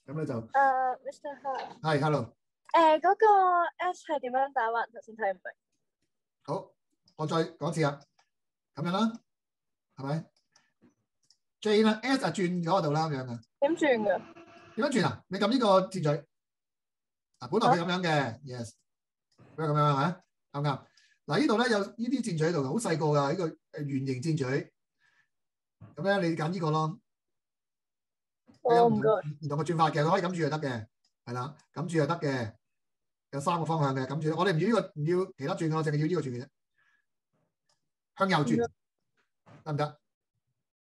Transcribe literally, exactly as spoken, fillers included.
咁咧就誒、 uh, Mister Ha， 係 hello。 誒、呃、嗰、那個 S 係點樣打橫？頭先睇唔明。 好，我再講一次啊，咁樣啦，係咪 J 啦 S 就轉咗嗰度啦，咁樣嘅。 點轉㗎？ 點樣轉啊？你撳呢個箭嘴啊，本來佢咁樣嘅、啊、，yes，佢係咁樣係咪？啱唔啱？嗱，呢度咧有呢啲箭嘴喺度，好細個㗎，呢個誒圓形箭嘴。咁咧你揀呢個咯。佢有唔同唔同嘅轉法嘅，佢可以撳住就得嘅，係啦，撳住就得嘅，有三個方向嘅撳住。我哋唔要呢個，唔要其他轉，我淨係要呢個轉嘅啫。向右轉得唔得？